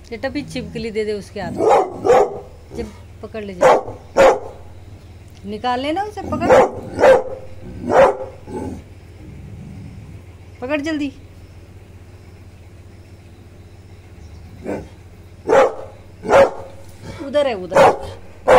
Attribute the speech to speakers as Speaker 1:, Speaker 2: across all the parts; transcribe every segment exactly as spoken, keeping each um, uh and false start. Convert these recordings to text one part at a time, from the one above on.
Speaker 1: ये टपी छिपकली दे दे उसके हाथ में। जब पकड़ ले जा, निकाल लेना उसे, पकड़ पकड़ जल्दी। उधर है, उधर।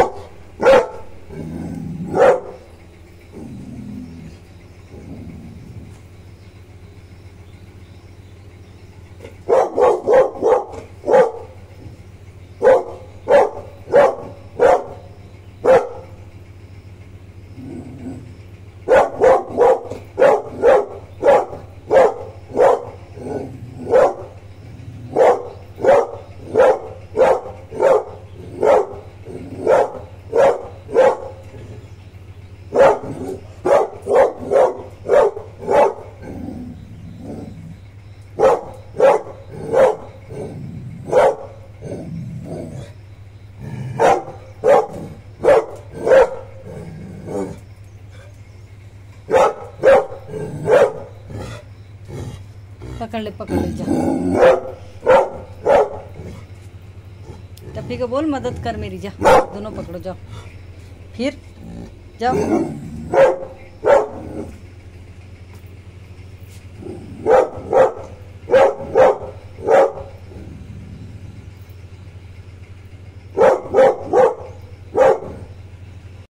Speaker 1: पकड़ ले, पकड़ ले, जा। टप्पी को बोल मदद कर मेरी, जा। दोनों पकड़ो, जाओ। फिर जाओ।